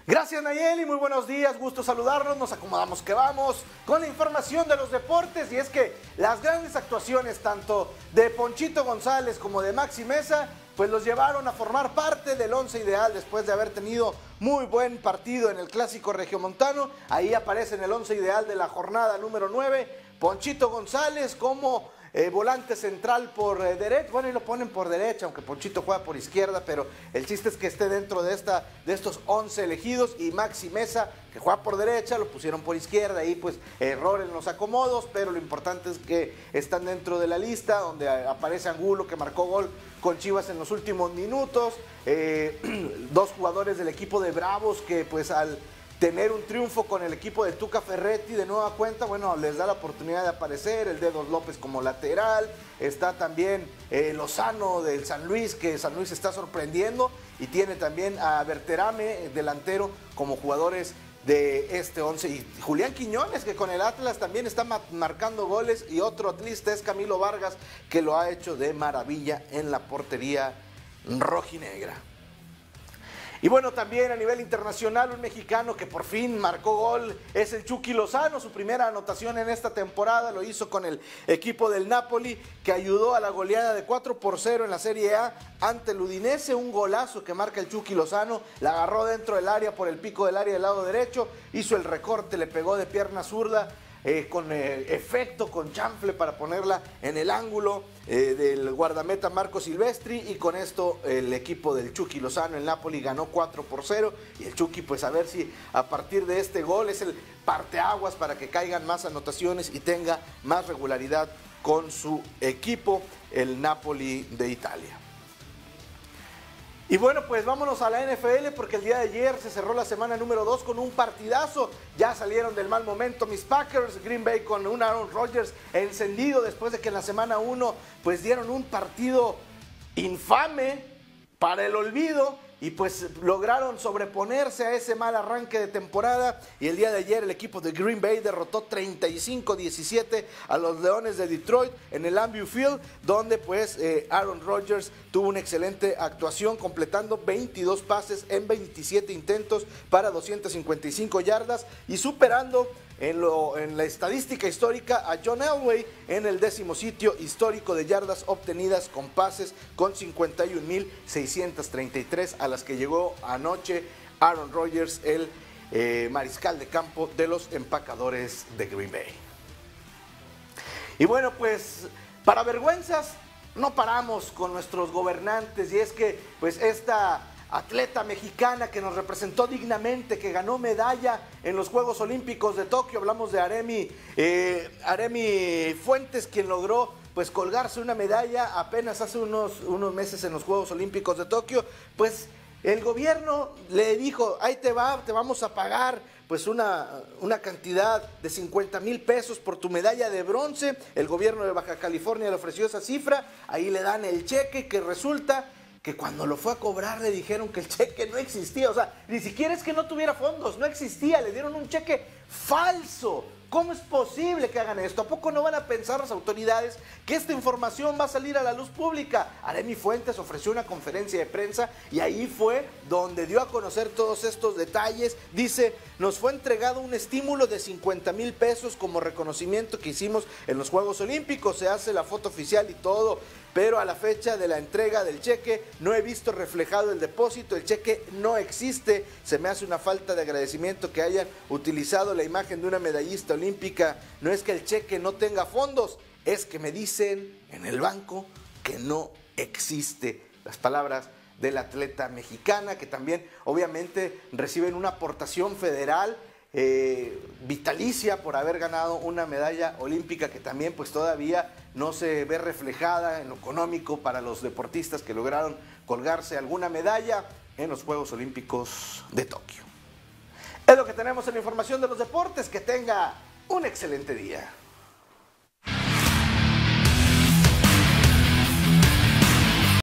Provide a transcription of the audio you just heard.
Gracias, Nayeli, muy buenos días, gusto saludarnos, nos acomodamos que vamos con la información de los deportes. Y es que las grandes actuaciones tanto de Ponchito González como de Maxi Meza pues los llevaron a formar parte del once ideal después de haber tenido muy buen partido en el Clásico Regiomontano. Ahí aparece en el once ideal de la jornada número 9, Ponchito González como volante central por derecha. Bueno, y lo ponen por derecha, aunque Ponchito juega por izquierda, pero el chiste es que esté dentro de estos 11 elegidos. Y Maxi Meza, que juega por derecha, lo pusieron por izquierda. Ahí pues error en los acomodos, pero lo importante es que están dentro de la lista, donde aparece Angulo, que marcó gol con Chivas en los últimos minutos. Dos jugadores del equipo de Bravos que pues al tener un triunfo con el equipo de Tuca Ferretti de nueva cuenta, bueno, les da la oportunidad de aparecer. El Dedos López como lateral, está también Lozano del San Luis, que San Luis está sorprendiendo, y tiene también a Berterame, delantero, como jugadores de este 11, y Julián Quiñones, que con el Atlas también está marcando goles, y otro atlista es Camilo Vargas, que lo ha hecho de maravilla en la portería rojinegra. Y bueno, también a nivel internacional, un mexicano que por fin marcó gol es el Chucky Lozano. Su primera anotación en esta temporada lo hizo con el equipo del Napoli, que ayudó a la goleada de 4-0 en la Serie A ante el Udinese. Un golazo que marca el Chucky Lozano, la agarró dentro del área, por el pico del área del lado derecho, hizo el recorte, le pegó de pierna zurda, con efecto, con chanfle para ponerla en el ángulo del guardameta Marco Silvestri, y con esto el equipo del Chucky Lozano, el Napoli, ganó 4-0, y el Chucky pues a ver si a partir de este gol es el parteaguas para que caigan más anotaciones y tenga más regularidad con su equipo, el Napoli de Italia. Y bueno, pues vámonos a la NFL, porque el día de ayer se cerró la semana número 2 con un partidazo. Ya salieron del mal momento mis Packers, Green Bay con un Aaron Rodgers encendido después de que en la semana 1 pues dieron un partido infame para el olvido, y pues lograron sobreponerse a ese mal arranque de temporada. Y el día de ayer el equipo de Green Bay derrotó 35-17 a los Leones de Detroit en el Lambeau Field, donde pues Aaron Rodgers tuvo una excelente actuación, completando 22 pases en 27 intentos para 255 yardas y superando en la estadística histórica a John Elway en el 10º sitio histórico de yardas obtenidas con pases, con 51.633, a las que llegó anoche Aaron Rodgers, el mariscal de campo de los Empacadores de Green Bay. Y bueno, pues para vergüenzas no paramos con nuestros gobernantes, y es que pues esta atleta mexicana que nos representó dignamente, que ganó medalla en los Juegos Olímpicos de Tokio, hablamos de Aremi Fuentes, quien logró pues colgarse una medalla apenas hace unos meses en los Juegos Olímpicos de Tokio. Pues el gobierno le dijo: ahí te vamos a pagar pues una cantidad de 50,000 pesos por tu medalla de bronce. El gobierno de Baja California le ofreció esa cifra, ahí le dan el cheque, que resulta que cuando lo fue a cobrar le dijeron que el cheque no existía. O sea, ni siquiera es que no tuviera fondos, no existía, le dieron un cheque falso. ¿Cómo es posible que hagan esto? ¿A poco no van a pensar las autoridades que esta información va a salir a la luz pública? Aremi Fuentes ofreció una conferencia de prensa y ahí fue donde dio a conocer todos estos detalles. Dice: nos fue entregado un estímulo de 50,000 pesos como reconocimiento que hicimos en los Juegos Olímpicos. Se hace la foto oficial y todo, pero a la fecha de la entrega del cheque no he visto reflejado el depósito. El cheque no existe. Se me hace una falta de agradecimiento que hayan utilizado la imagen de una medallista olímpica. No es que el cheque no tenga fondos, es que me dicen en el banco que no existe. Las palabras de la atleta mexicana, que también obviamente reciben una aportación federal vitalicia por haber ganado una medalla olímpica, que también pues todavía no se ve reflejada en lo económico para los deportistas que lograron colgarse alguna medalla en los Juegos Olímpicos de Tokio. Es lo que tenemos en la información de los deportes. Que tenga un excelente día.